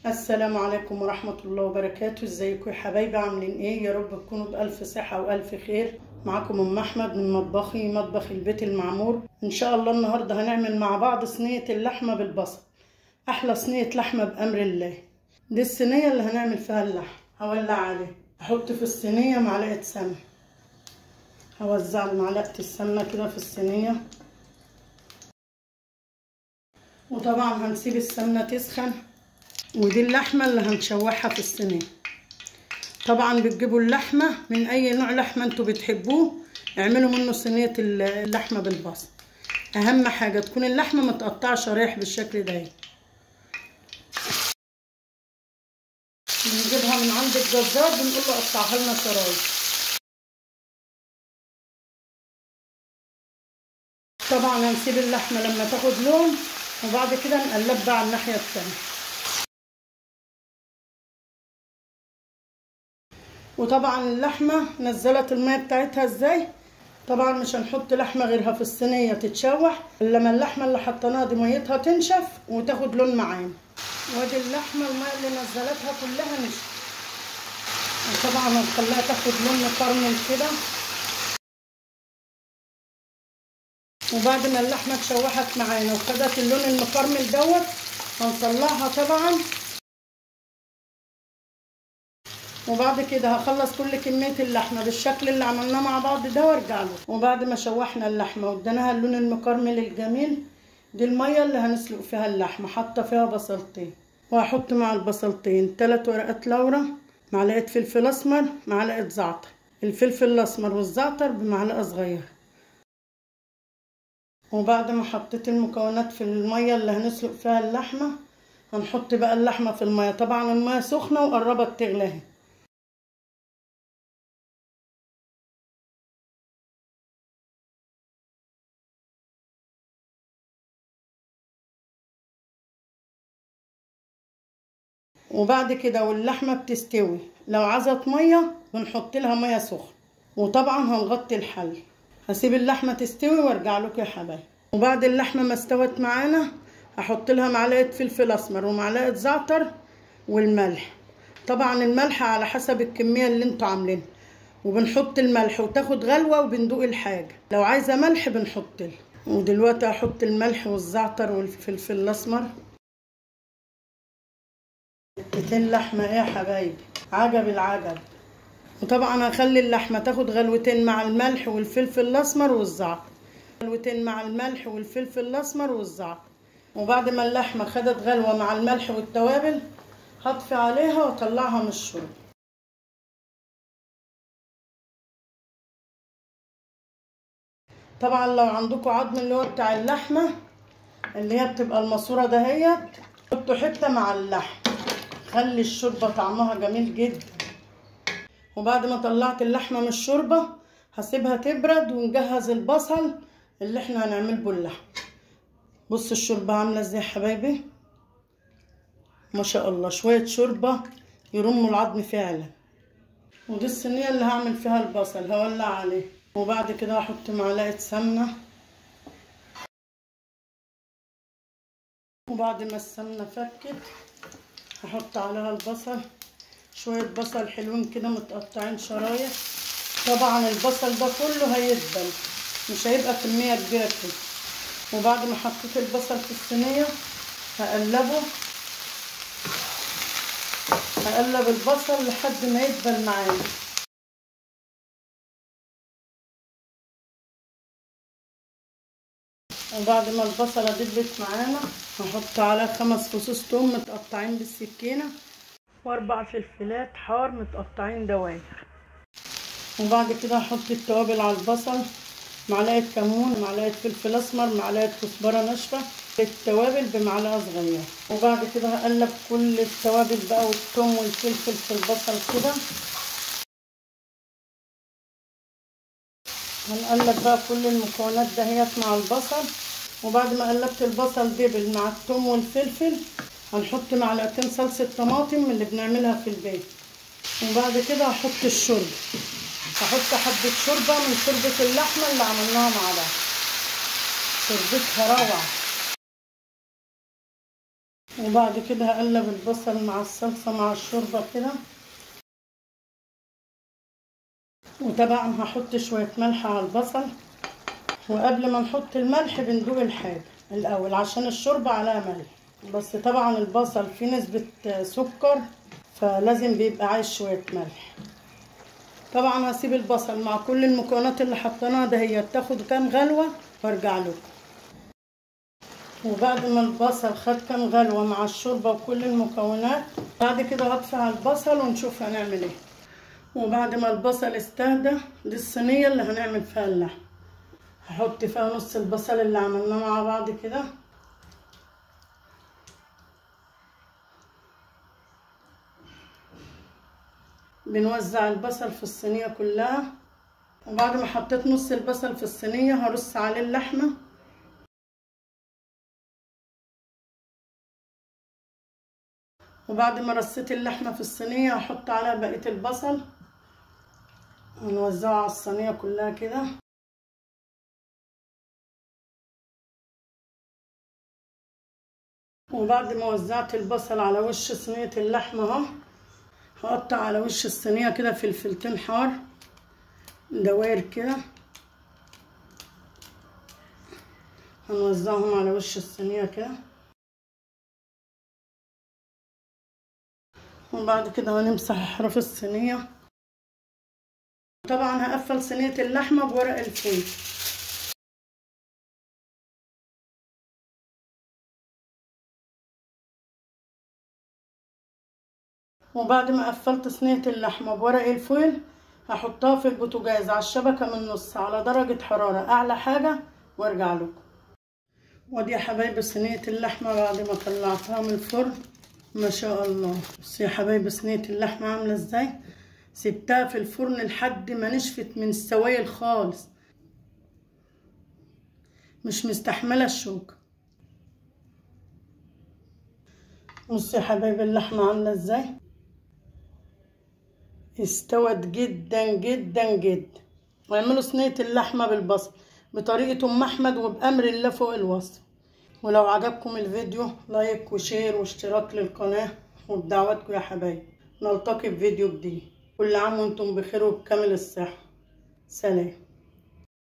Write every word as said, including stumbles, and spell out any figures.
السلام عليكم ورحمة الله وبركاته. ازيكم يا حبايبي؟ عاملين ايه؟ يا رب تكونوا بألف صحة وألف خير. معاكم ام احمد من مطبخي مطبخ البيت المعمور. ان شاء الله النهاردة هنعمل مع بعض صينية اللحمة بالبصل، احلى صينية لحمة بأمر الله. دي الصينية اللي هنعمل فيها اللحمة. هولع عليه، احط في الصينية معلقة سمنة، هوزع معلقة السمنة كده في الصينية، وطبعا هنسيب السمنة تسخن. ودي اللحمة اللي هنشوحها في الصينية. طبعا بتجيبوا اللحمة من اي نوع لحمة انتوا بتحبوه، اعملوا منه صينية اللحمة بالبصل. اهم حاجة تكون اللحمة متقطعة شرايح بالشكل ده. بنجيبها من عند الجزار بنقول له قطعها لنا شرايح. طبعا هنسيب اللحمة لما تاخد لون، وبعد كده نقلبها على الناحية التانية. وطبعا اللحمة نزلت المية بتاعتها ازاي. طبعا مش هنحط لحمة غيرها في الصينية تتشوح لما اللحمة اللي حطيناها دي ميتها تنشف وتاخد لون معانا. وادي اللحمة المية اللي نزلتها كلها نشفت، وطبعا هنخليها تاخد لون مكرمل كده. وبعد ما اللحمة اتشوحت معانا وخدت اللون المكرمل دوت هنطلعها طبعا. وبعد كده هخلص كل كمية اللحمة بالشكل اللي عملناه مع بعض ده وارجع له. وبعد ما شوحنا اللحمة واديناها اللون المكرمل الجميل، دي المية اللي هنسلق فيها اللحمة. حاطة فيها بصلتين، وهحط مع البصلتين ثلاث ورقات لورا، معلقة فلفل اسمر، معلقة زعتر. الفلفل الاسمر والزعتر بمعلقة صغيرة. وبعد ما حطيت المكونات في المية اللي هنسلق فيها اللحمة، هنحط بقى اللحمة في المية. طبعا المية سخنة وقربت تغلي. وبعد كده واللحمة بتستوي لو عايزة مية بنحط لها مية سخنة. وطبعا هنغطي الحل، هسيب اللحمة تستوي وارجع لكم يا حبايبي. وبعد اللحمة ما استوت معانا هحط لها معلقة فلفل اسمر ومعلقة زعتر والملح. طبعا الملح على حسب الكمية اللي انتوا عاملينها، وبنحط الملح وتاخد غلوة وبندوق الحاجة. لو عايزة ملح بنحط له. ودلوقتي هحط الملح والزعتر والفلفل الاسمر. حتتين لحمة ايه يا حبايبي، عجب العجب. وطبعا هخلي اللحمة تاخد غلوتين مع الملح والفلفل الاسمر والزعتر، غلوتين مع الملح والفلفل الاسمر والزعتر. وبعد ما اللحمة خدت غلوة مع الملح والتوابل هطفي عليها واطلعها من الشرب. طبعا لو عندكم عظم اللي هو بتاع اللحمة اللي هي بتبقى الماسورة دهيت، حطوا حتة مع اللحم، خلي الشوربة طعمها جميل جدا. وبعد ما طلعت اللحمة من الشوربة هسيبها تبرد ونجهز البصل اللي احنا هنعمل به اللحم. بص الشوربة عاملة ازاي يا حبايبي، ما شاء الله، شوية شوربة يرموا العظم فعلا. ودي الصينية اللي هعمل فيها البصل، هولع عليه. وبعد كده هحط معلقة سمنة. وبعد ما السمنة فكت هحط عليها البصل، شوية بصل حلوين كده متقطعين شرايح. طبعا البصل ده كله هيدبل، مش هيبقى كمية كبيرة كده. وبعد ما حطيت البصل في الصينية هقلبه، هقلب البصل لحد ما يدبل معايا. وبعد ما البصلة دبلت معانا هحط على خمس فصوص توم متقطعين بالسكينة، واربع فلفلات حار متقطعين دواير. وبعد كده هحط التوابل على البصل، معلقة كمون، معلقة فلفل اسمر، معلقة كزبرة ناشفة، التوابل بمعلقة صغيرة. وبعد كده هقلب كل التوابل بقى والثوم والفلفل في البصل كده. هنقلب بقى كل المكونات دهيت مع البصل. وبعد ما قلبت البصل دبل مع الثوم والفلفل هنحط معلقتين صلصة طماطم من اللي بنعملها في البيت. وبعد كده هحط الشوربة، هحط حبة شوربة من شوربة اللحمة اللي عملناها مع بعض، شوربتها روعة. وبعد كده هقلب البصل مع الصلصة مع الشوربة كده. وطبعا هحط شوية ملح على البصل، وقبل ما نحط الملح بندوق الحاجة الأول عشان الشوربة عليها ملح. بس طبعا البصل فيه نسبة سكر فلازم بيبقى عايز شوية ملح. طبعا هسيب البصل مع كل المكونات اللي حطيناها ده هي تاخد كام غلوة وارجع لكم. وبعد ما البصل خد كام غلوة مع الشوربة وكل المكونات، بعد كده هطفي البصل ونشوف هنعمل ايه. وبعد ما البصل استهدى، دي الصينية اللي هنعمل فيها اللحم. هحط فيها نص البصل اللي عملناه مع بعض كده، بنوزع البصل في الصينية كلها. وبعد ما حطيت نص البصل في الصينية هرص عليه اللحمة، وبعد ما رصيت اللحمة في الصينية هحط عليها بقية البصل ونوزعه على الصينية كلها كده. وبعد ما وزعت البصل على وش صينية اللحمة اهو، هقطع على وش الصينية كده فلفلتين حار دواير كده، هنوزعهم على وش الصينية كده. وبعد كده هنمسح احراف الصينية. طبعا هقفل صينية اللحمة بورق الفويل. وبعد ما قفلت صينية اللحمة بورق الفويل هحطها في البوتاجاز على الشبكة من النص على درجة حرارة اعلى حاجة وارجع لكم. ودي يا حبايبي صينية اللحمة بعد ما طلعتها من الفرن. ما شاء الله، بصوا يا حبايبي صينية اللحمة عاملة ازاي. سبتها في الفرن لحد ما نشفت من السوائل خالص، مش مستحملة الشوكة. بصوا يا حبايبي اللحمة عاملة ازاي، استوت جدا جدا جدا. واعملوا صينية اللحمة بالبصل بطريقة ام احمد وبأمر الله فوق الوصف. ولو عجبكم الفيديو لايك وشير واشتراك للقناة، وبدعواتكم يا حبايبي. نلتقي في فيديو جديد. كل عام وانتم بخير وبكامل الصحة. سلام.